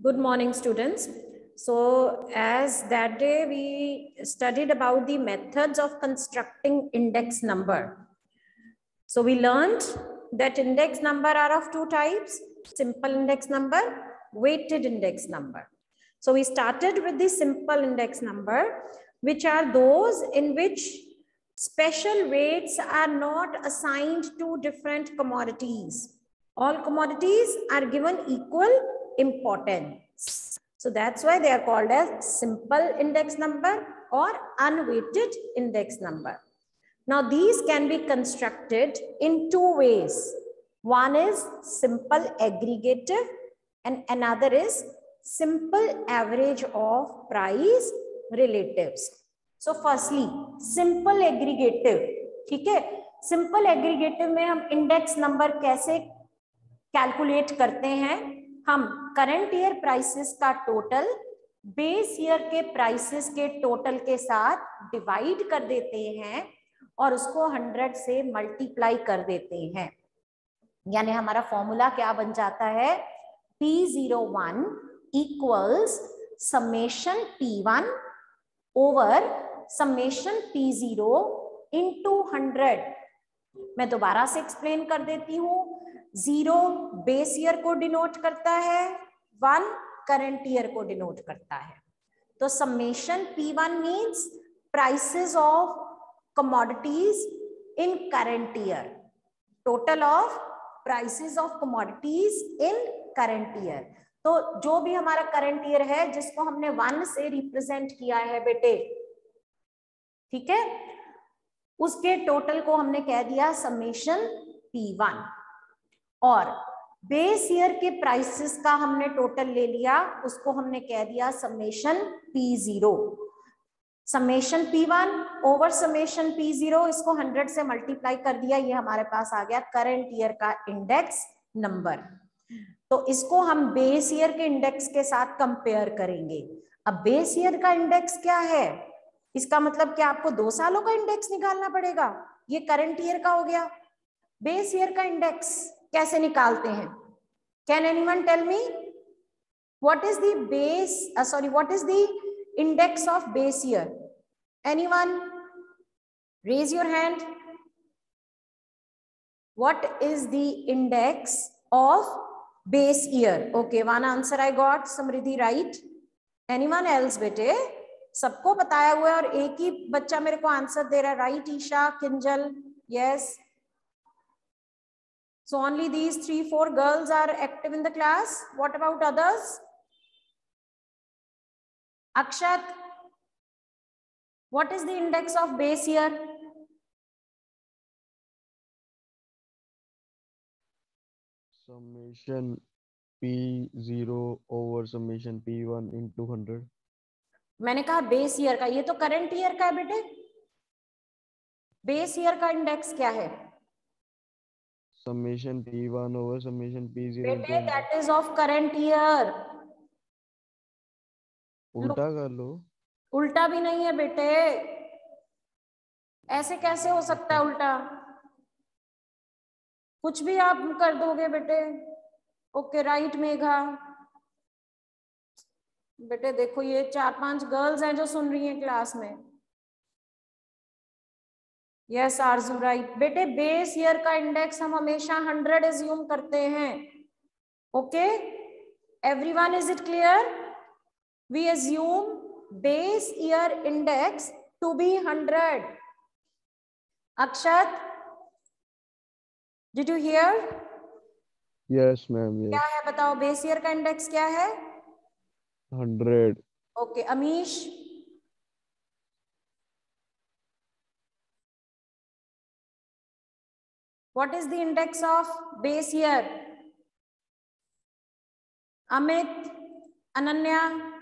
Good morning, students. So, as that day we studied about the methods of constructing index number. So, we learned that index number are of two types: simple index number, weighted index number. So, we started with the simple index number, which are those in which special weights are not assigned to different commodities. All commodities are given equal importance. So that's why they are called as simple index number or unweighted index number. Now these can be constructed in two ways. One is simple aggregative and another is simple average of price relatives. So firstly, simple aggregative, ठीक है? Simple aggregative में हम index number कैसे calculate करते हैं? हम current year prices का total base year के प्राइसेस के टोटल के साथ डिवाइड कर देते हैं और उसको 100 से मल्टीप्लाई कर देते हैं. यानी हमारा फॉर्मूला क्या बन जाता है? P01 equals summation P1 over summation P0 into 100. मैं दोबारा से एक्सप्लेन कर देती हूँ. 0 बेस ईयर को डिनोट करता है, 1 करंट ईयर को डिनोट करता है. तो summation P1 means prices of commodities in current year, total of prices of commodities in current year. तो जो भी हमारा करंट ईयर है जिसको हमने 1 से रिप्रेजेंट किया है बेटे, ठीक है, उसके टोटल को हमने कह दिया समेशन P1 और बेस ईयर के प्राइसेस का हमने टोटल ले लिया, उसको हमने कह दिया summation P0. Summation P1 over summation P0, इसको 100 से मल्टीप्लाई कर दिया, ये हमारे पास आ गया करंट ईयर का इंडेक्स नंबर. तो इसको हम बेस ईयर के इंडेक्स के साथ कंपेयर करेंगे. अब बेस ईयर का इंडेक्स क्या है? इसका मतलब क्या आपको 2 सालों का इंडेक्स निकालना पड़ेगा? ये करंट ईयर का हो गया. बेस ईयर का इंडेक्स कैसे निकालते हैं? Can anyone tell me what is the base what is the index of base year? Anyone raise your hand. What is the index of base year? Okay, one answer I got, Samriddhi, right? Anyone else बेटे? सबको बताया हुआ है और एक ही बच्चा मेरे को आंसर दे रहा है, right? Isha, Kinjal, yes. So only these 3-4 girls are active in the class. What about others? Akshat, what is the index of base year? Summation P0 over summation P1 into 100. मैंने कहा बेस ईयर का, ये तो current year का है बेटे. Base year का index क्या है? Summation P1 over summation P0 into बेटे 100. That is of current year. उल्टा कर लो. उल्टा भी नहीं है बेटे, ऐसे कैसे हो सकता है उल्टा? कुछ भी आप कर दोगे बेटे. Okay, right Megha. बेटे देखो ये 4-5 गर्ल्स हैं जो सुन रही हैं क्लास में. यस आरजू, राइट. बेटे बेस ईयर का इंडेक्स हम हमेशा 100 एज्यूम करते हैं. Okay, everyone, is it clear? We assume base year index to be 100. Akshat, did you hear? Yes ma'am, yes. क्या है बताओ, बेस ईयर का इंडेक्स क्या है? 100. Okay, Amish. What is the index of base year? Amit, Ananya.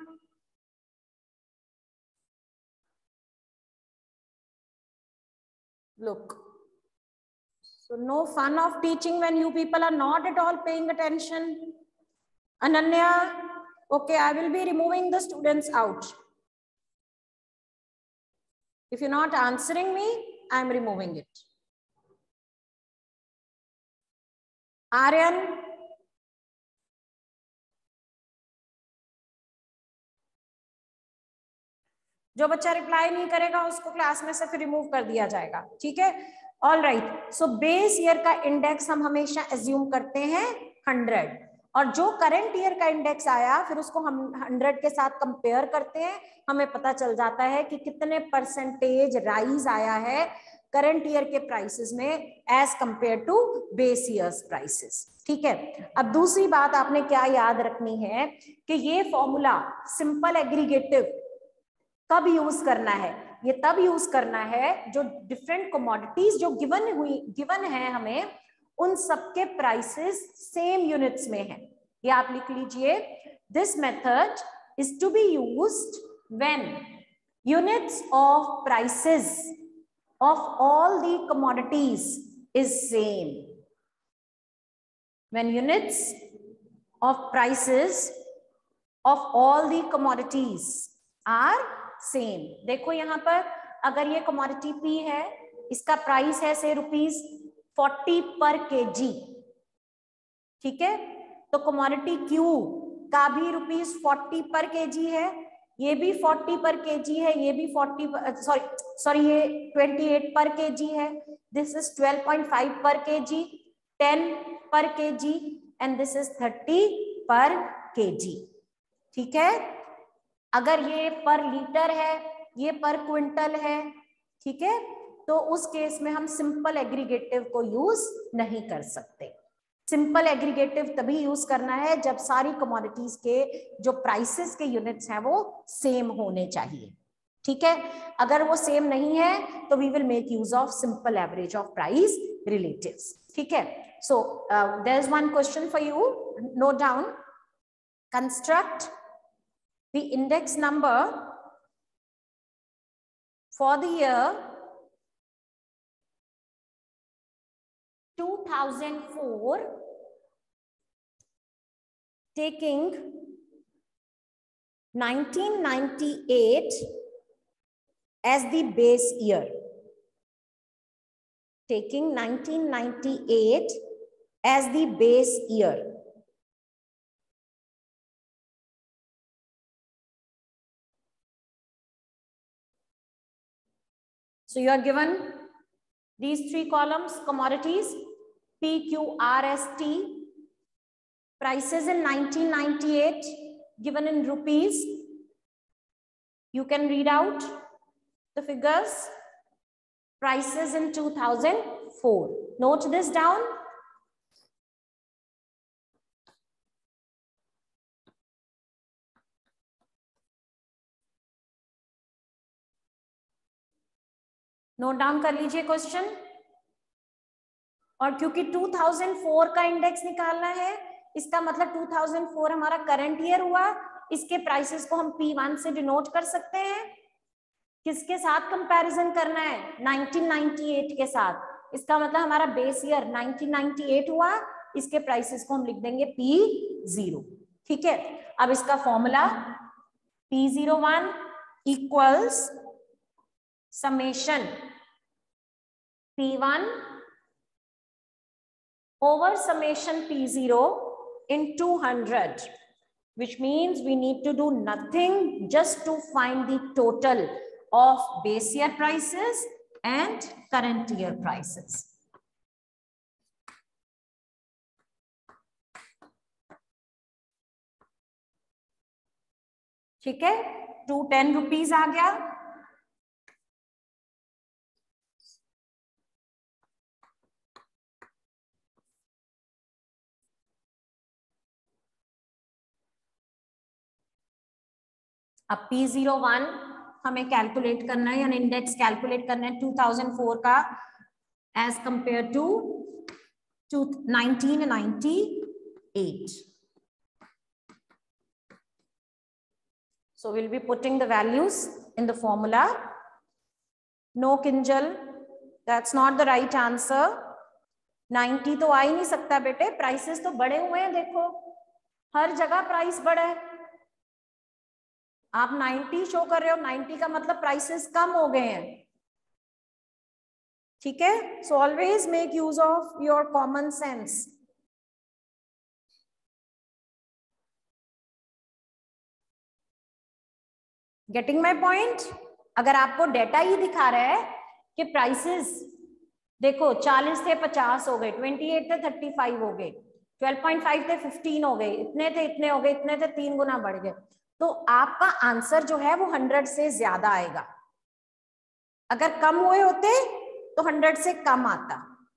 Look, so no fun of teaching when you people are not at all paying attention. Ananya, okay, I will be removing the students out. If you're not answering me, I'm removing it. Aryan, जो बच्चा reply नहीं करेगा उसको class में से फिर remove कर दिया जाएगा, ठीक है। All right, so base year का इंडेक्स हम हमेशा एज्यूम करते हैं 100, और जो करंट ईयर का इंडेक्स आया फिर उसको हम 100 के साथ कंपेयर करते हैं, हमें पता चल जाता है कि कितने परसेंटेज राइज आया है करंट ईयर के प्राइसेस में as compared to base years prices, ठीक है। अब दूसरी बात आपने क्या याद रखनी है कि ये फॉर्मूला सिंपल एग्रीगेटिव कब यूज करना है, ये तब यूज करना है जो डिफरेंट कमोडिटीज जो गिवन है हमें, उन सबके प्राइसेस सेम यूनिट्स में है। ये आप लिख लीजिए, this method is to be used when units of prices of all the commodities is same, when units of prices of all the commodities are same. देखो यहां पर अगर ये कमोडिटी पी है, इसका प्राइस है से ₹40 पर केजी, ठीक है, तो कमोडिटी क्यू का भी ₹40 पर केजी है, ये भी 40 पर केजी है, ये भी 40 सॉरी ये 28 पर केजी है, दिस इज 12.5 पर केजी, 10 पर केजी एंड दिस इज 30 पर केजी, ठीक है। अगर ये पर लीटर है, ये पर क्विंटल है, ठीक है, तो उस केस में हम सिंपल एग्रीगेटिव को यूज नहीं कर सकते। सिंपल एग्रीगेटिव तभी यूज करना है जब सारी कमोडिटीज के जो प्राइसेस के यूनिट्स हैं वो सेम होने चाहिए, ठीक है। अगर वो सेम नहीं है तो we will make use of simple average of price relatives, ठीक है। So there is one question for you, note down, construct the index number for the year 2004 taking 1998 as the base year, taking 1998 as the base year. So you are given these three columns, commodities, P, Q, R, S, T, prices in 1998 given in rupees. You can read out the figures, prices in 2004. Note this down. Note down कर लीजिए question. और क्योंकि 2004 का index निकालना है, इसका मतलब 2004 हमारा करंट ईयर हुआ, इसके प्राइसेस को हम P1 से डिनोट कर सकते हैं। किसके साथ कंपैरिजन करना है? 1998 के साथ। इसका मतलब हमारा बेस ईयर 1998 हुआ, इसके प्राइसेस को हम लिख देंगे P0, ठीक है। अब इसका formula P01 equals summation P1 over summation P0 in 200, which means we need to do nothing just to find the total of base year prices and current year prices. ठीक है, 210 रुपीज आ गया। अब P01 हमें calculate करना है, यानी index calculate करना है 2004 का as compared to 1998. So we'll be putting the values in the formula. No Kinjal, that's not the right answer. 90 तो आ ही नहीं सकता बेटे, प्राइसेस तो बढ़े हुए हैं, देखो हर जगह प्राइस बढ़ा है। आप 90 शो कर रहे हो, 90 का मतलब प्राइसेस कम हो गए हैं, ठीक है। So always make use of your common sense. Getting my point? अगर आपको डेटा ही दिखा रहा है कि प्राइसेस देखो 40 थे 50 हो गए, 28 थे 35 हो गए, 12.5 थे 15 हो गए, इतने थे इतने हो गए, इतने थे 3 गुना बढ़ गए, तो आपका आंसर जो है वो 100 से ज्यादा आएगा। अगर कम हुए होते तो 100 से कम आता।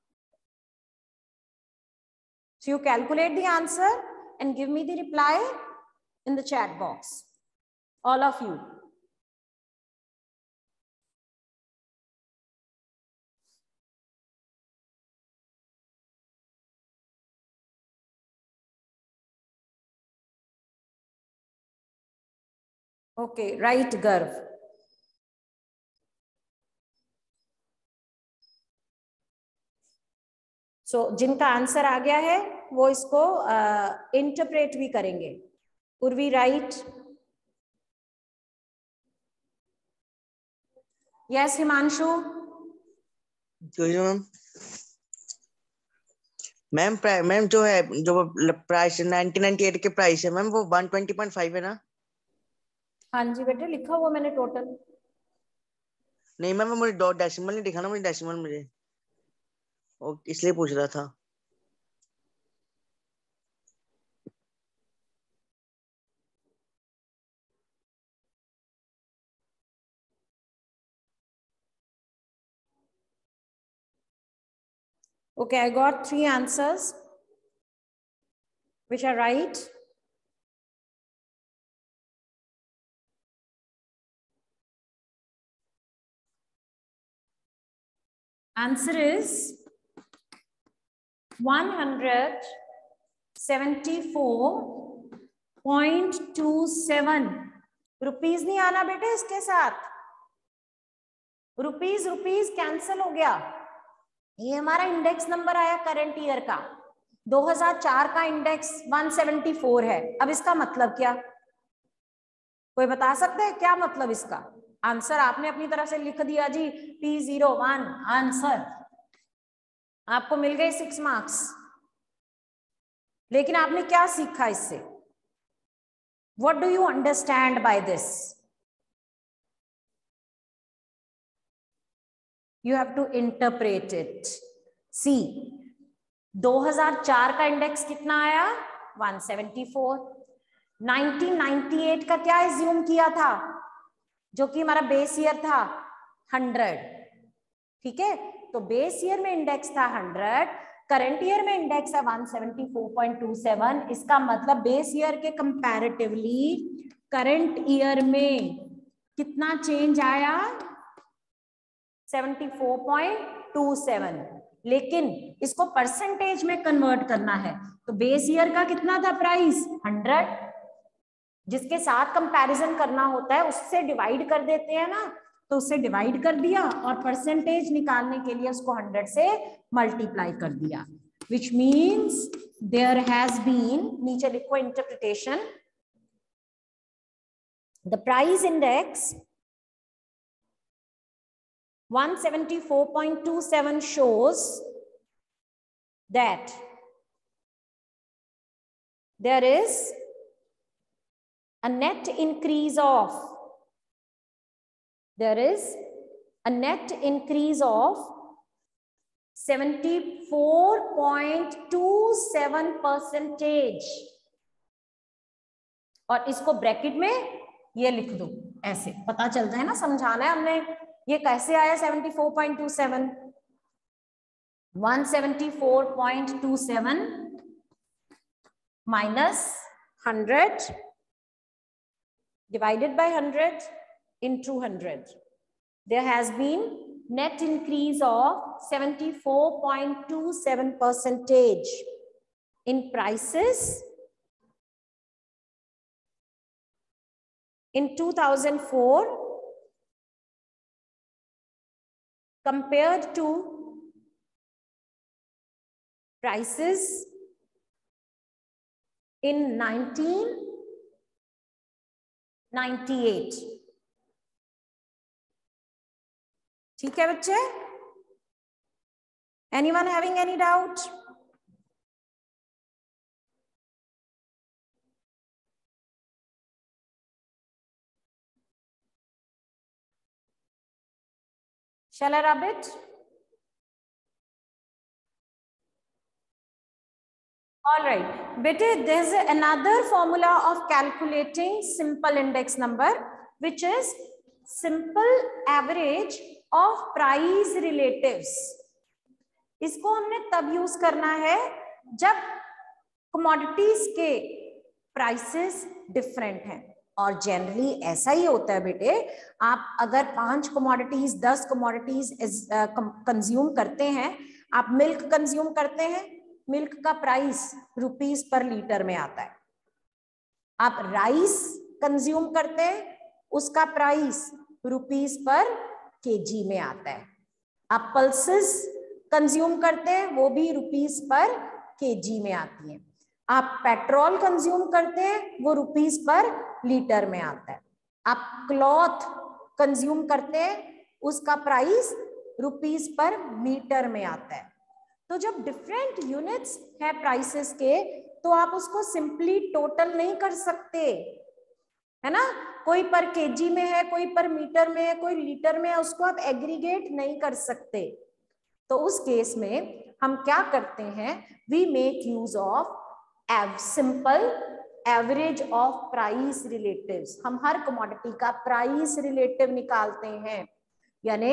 So you calculate the answer and give me the reply in the chat box, all of you. Okay, right, Garv. So जिनका आंसर आ गया है वो इसको इंटरप्रेट भी करेंगे। Urvi right? Yes Himanshu? Ma'am ma'am जो है जो प्राइस 1998 के प्राइस है मैम वो 120.5 है ना? हाँ जी बेटे, लिखा हुआ मैंने टोटल। नहीं मैम मुझे डॉट डेसिमल नहीं दिखा ना, मुझे डेसिमल मुझे इसलिए पूछ रहा था। Okay, I got 3 answers which are right. Answer is 174.27 rupees. नहीं आना बेटे इसके साथ, रुपीज रुपीज कैंसिल हो गया। ये हमारा इंडेक्स नंबर आया करंट ईयर का, 2004 का इंडेक्स 174 है। अब इसका मतलब क्या, कोई बता सकते हैं क्या मतलब इसका? आंसर आपने अपनी तरफ से लिख दिया जी, P01 आंसर, आपको मिल गए 6 मार्क्स। लेकिन आपने क्या सीखा इससे? What do you understand by this? You have to interpret it. See, 2004 का इंडेक्स कितना आया? 174। 1998 का क्या एज्यूम किया था, जो कि हमारा बेस ईयर था 100, ठीक है? तो बेस ईयर में इंडेक्स था 100, करंट ईयर में इंडेक्स है 174.27। इसका मतलब बेस ईयर के कंपैरेटिवली करंट ईयर में कितना चेंज आया? 74.27। लेकिन इसको परसेंटेज में कन्वर्ट करना है तो बेस ईयर का कितना था प्राइस? 100, जिसके साथ कंपैरिजन करना होता है उससे डिवाइड कर देते हैं ना, तो उससे डिवाइड कर दिया और परसेंटेज निकालने के लिए उसको 100 से मल्टीप्लाई कर दिया, which means there has been, नीचे लिखो interpretation, the price index 174.27 shows that there is a net increase of 74.27%। और इसको ब्रैकेट में ये लिख दो, ऐसे पता चलता है ना, समझाना है हमने। ये कैसे आया 74.27? 174.27 minus 100 divided by 100 into 100. There has been net increase of 74.27% in prices in 2004 compared to prices in 1998. ठीक है बच्चे? Anyone having any doubt? Shall I rub it? All right, beta, there's another formula of calculating simple index number, which is simple average of price relatives. इसको हमने तब use करना है जब commodities के प्राइसेस डिफरेंट हैं, और जनरली ऐसा ही होता है बेटे। आप अगर 5 कमोडिटीज 10 कमोडिटीज कंज्यूम करते हैं, आप मिल्क कंज्यूम करते हैं, मिल्क का प्राइस रुपीस पर लीटर में आता है। आप राइस कंज्यूम करते हैं, उसका प्राइस रुपीस पर केजी में आता है। आप पल्सेस कंज्यूम करते हैं, वो भी रुपीस पर केजी में आती है। आप पेट्रोल कंज्यूम करते हैं, वो रुपीस पर लीटर में आता है। आप क्लॉथ कंज्यूम करते हैं, उसका प्राइस रुपीस पर मीटर में आता है। तो जब डिफरेंट यूनिट्स है प्राइसेस के, तो आप उसको सिंपली टोटल नहीं कर सकते, है ना। कोई पर केजी में है, कोई पर मीटर में है, कोई लीटर में है, उसको आप एग्रीगेट नहीं कर सकते। तो उस केस में हम क्या करते हैं, we make use of simple average of price relatives. हम हर कमोडिटी का प्राइस रिलेटिव निकालते हैं, यानी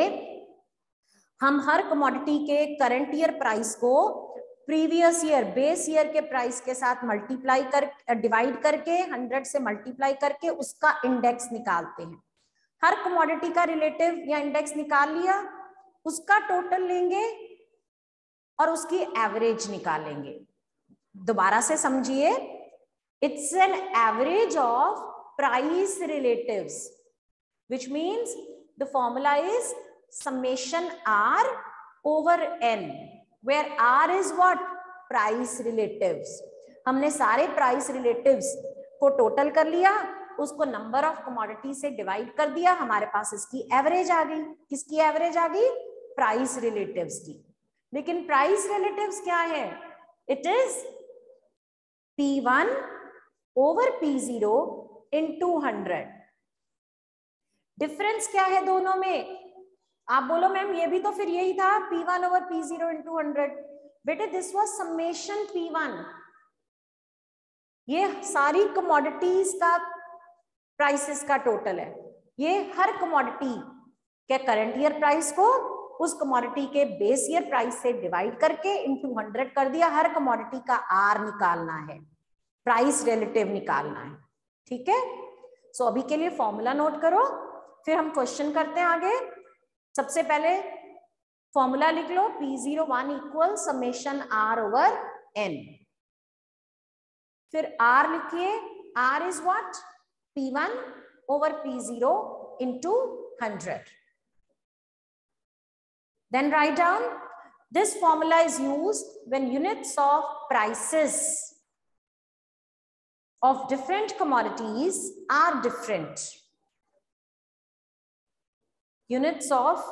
हम हर कमोडिटी के करंट ईयर प्राइस को प्रीवियस ईयर बेस ईयर के प्राइस के साथ मल्टीप्लाई कर डिवाइड करके 100 से मल्टीप्लाई करके उसका इंडेक्स निकालते हैं। हर कमोडिटी का रिलेटिव या इंडेक्स निकाल लिया, उसका टोटल लेंगे और उसकी एवरेज निकालेंगे। दोबारा से समझिए, it's an average of price relatives, which means the formula is summation R over N, where R is what? Price relatives. हमने सारे प्राइस रिलेटिव्स को टोटल कर लिया, उसको नंबर ऑफ कमोडिटी से डिवाइड कर दिया, हमारे पास इसकी एवरेज आ गई। किसकी एवरेज आ गई? प्राइस रिलेटिव्स की। लेकिन प्राइस रिलेटिव्स क्या है? It is P1 over P0 into 100। Difference क्या है दोनों में? आप बोलो मैम ये भी तो फिर यही था, P1 ओवर P0 into 100। बेटे दिस वाज समेशन P1। ये सारी कमोडिटीज का प्राइसेस का टोटल है। ये हर कमोडिटी के करंट ईयर प्राइस को उस कमोडिटी के बेस ईयर प्राइस से डिवाइड करके इनटू 100 कर दिया। हर कमोडिटी का आर निकालना है, प्राइस रिलेटिव निकालना है, ठीक है। सो अभी के लिए फॉर्मूला नोट करो, फिर हम क्वेश्चन करते हैं आगे। सबसे पहले फॉर्मूला लिख लो, P01 equal summation R over N। फिर R लिखिए, R is what? P1 over P0 into 100। Then write down, this formula is used when units of prices of different commodities are different. Units of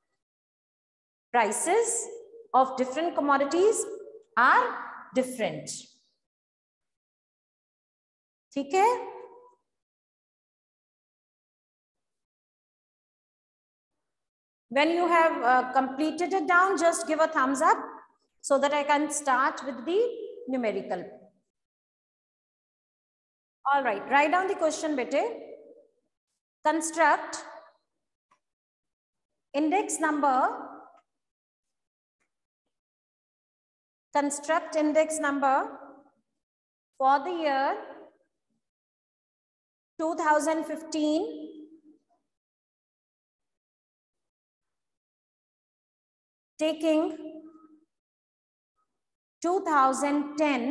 prices of different commodities are different. ठीक है? When you have completed it down, just give a thumbs up so that I can start with the numerical. All right, write down the question, bete. Construct index number. Construct index number for the year 2015. Taking 2010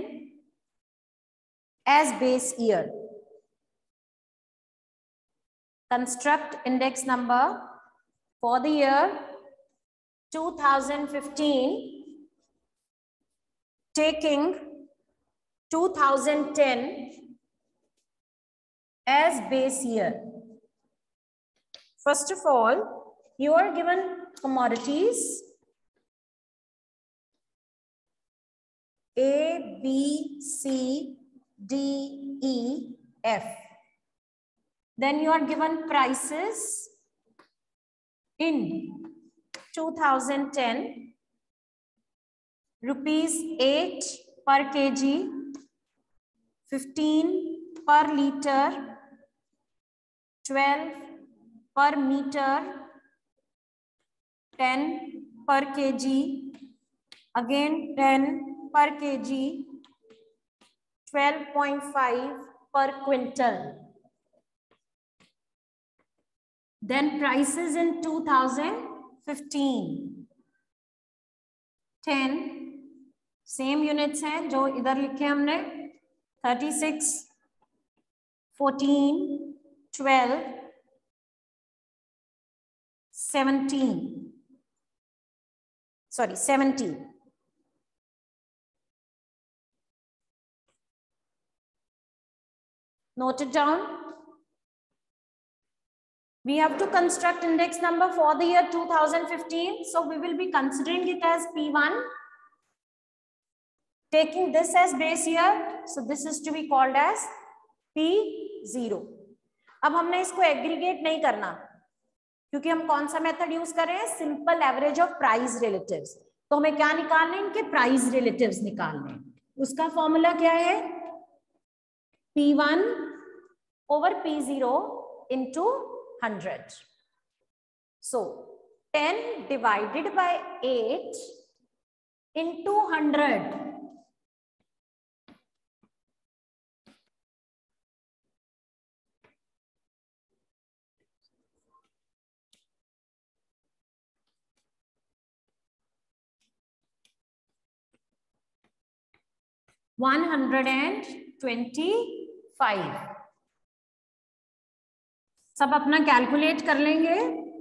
as base year. Construct index number for the year 2015, taking 2010 as base year. First of all, you are given commodities A, B, C, D, E, F. Then you are given prices in 2010, rupees 8 per kg, 15 per liter, 12 per meter, 10 per kg, again 10 per kg, 12.5 per quintal. Then prices in 2015, 10 same units हैं जो इधर लिखे हमने, 36, 14, 12, 17, sorry 17. Note it down. We have to construct index number for the year 2015. So we will be considering it as P1. Taking this as base year. So this is to be called as P0. अब हमने इसको aggregate नहीं करना क्योंकि हम कौन सा method use कर रहे हैं, simple average of price relatives. तो हमें क्या निकालने हैं, इनके प्राइस रिलेटिव्स निकालने हैं. उसका फॉर्मूला क्या है, P1 over P0 into 100. So 10 divided by 8 into 100. $125. सब अपना कैलकुलेट कर लेंगे.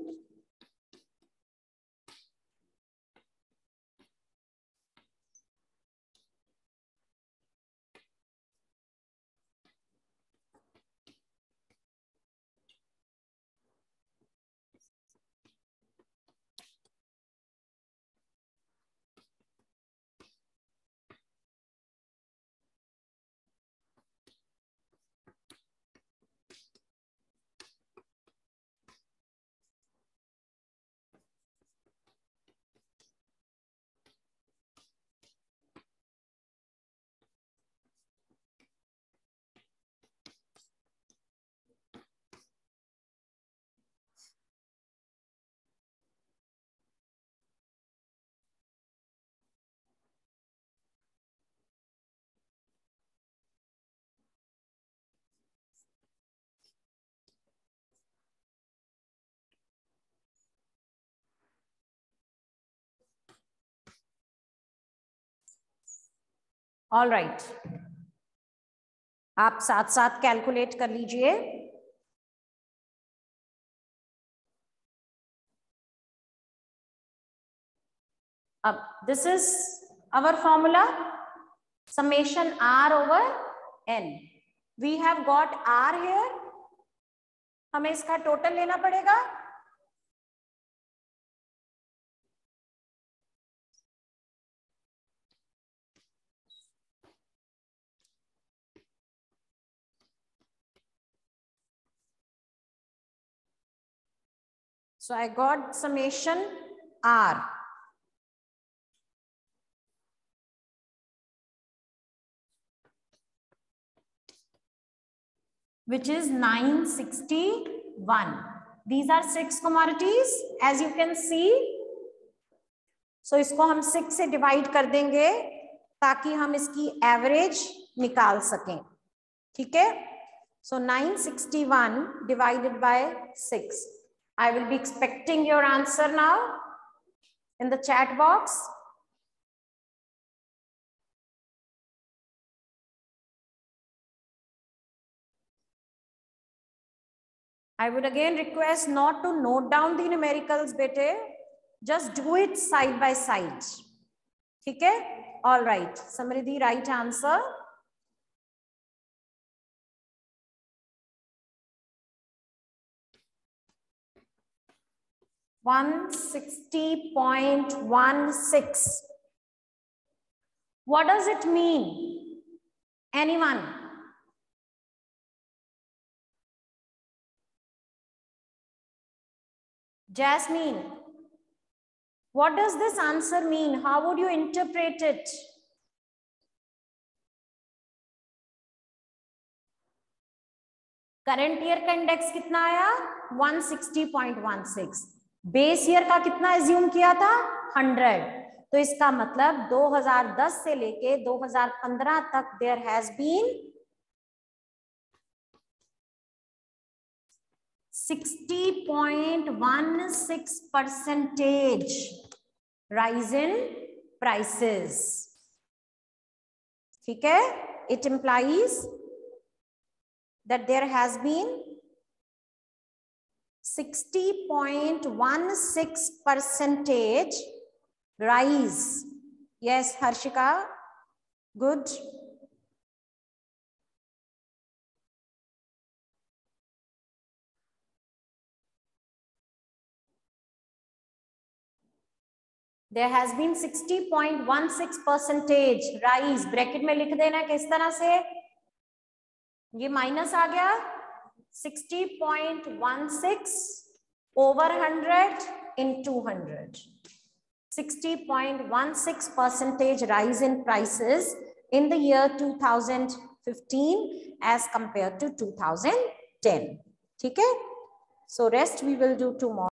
ऑल राइट, आप साथ साथ कैलकुलेट कर लीजिए. अब this is our formula, summation r over n. We have got r here. हमें इसका टोटल लेना पड़ेगा. So I got summation r. Which is 961. These are 6 commodities as you can see. So इसको हम 6 से डिवाइड कर देंगे ताकि हम इसकी एवरेज निकाल सकें. ठीक है. So 961 divided by 6. I will be expecting your answer now in the chat box. I would again request not to note down the numericals, bete. Just do it side by side. ठीक है? All right. Samriddhi, right answer. $160.16. What does it mean? Anyone? Jasmine. What does this answer mean? How would you interpret it? Current year का index कितना आया? 160.16. Base year का कितना assume किया था? 100. तो इसका मतलब 2010 से लेके 2015 तक there has been 60.16% rise in prices. ठीक है? It implies that there has been 60.16% rise. Yes, Harshika, good. There has been 60.16% rise. Bracket में लिख देना किस तरह से? ये माइनस आ गया 60.16 over 100 into 100. 60.16% rise in prices in the year 2015 as compared to 2010. ठीक है? So rest we will do tomorrow.